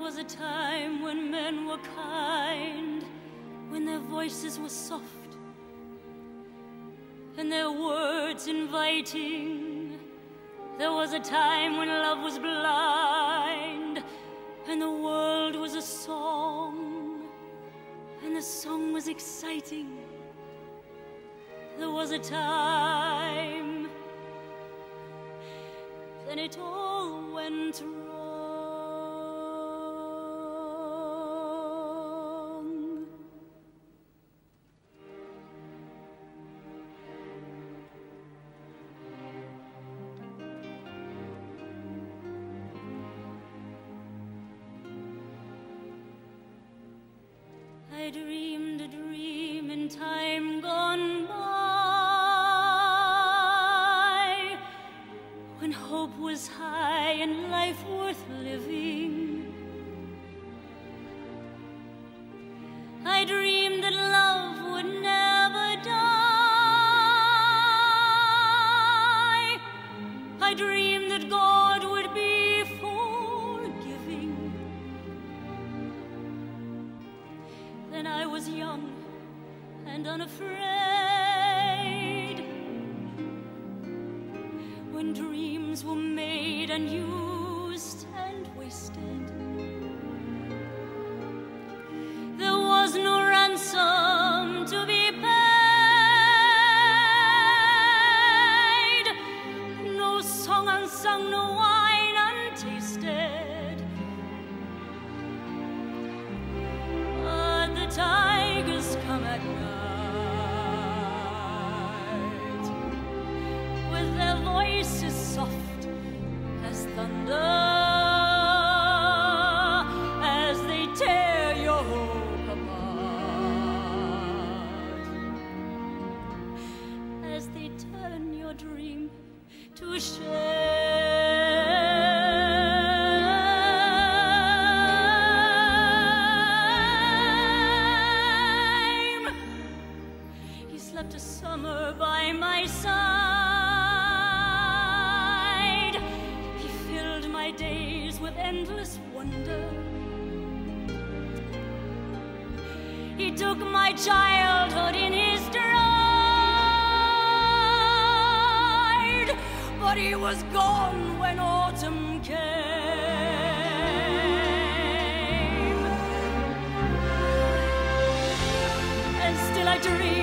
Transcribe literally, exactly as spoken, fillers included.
was a time when men were kind, when their voices were soft and their words inviting. There was a time when love was blind and the world was a song and the song was exciting. There was a time, then it all went wrong. I dreamed a dream in time gone by, when hope was high and life worth living. I dreamed that love would never die. I dreamed that God would be forgiving. Then I was young and unafraid, when dreams were made and used and wasted. There was no ransom to be paid, no song unsung, no wine untasted. But the tigers come at night, with their voices soft as thunder, as they tear your hope apart, as they turn your dream to shame. He slept a summer by my side. He filled my days with endless wonder. He took my childhood in his stride, but he was gone when autumn came. And still I dream